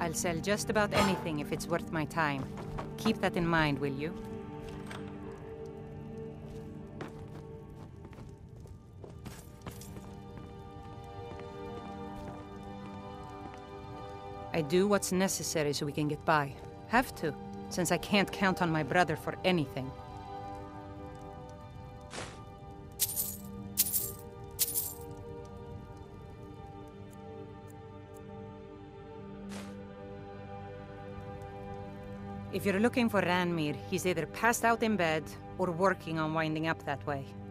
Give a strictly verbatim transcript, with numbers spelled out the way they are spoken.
I'll sell just about anything if it's worth my time. Keep that in mind, will you? I do what's necessary so we can get by. Have to, since I can't count on my brother for anything. If you're looking for Ranmir, he's either passed out in bed or working on winding up that way.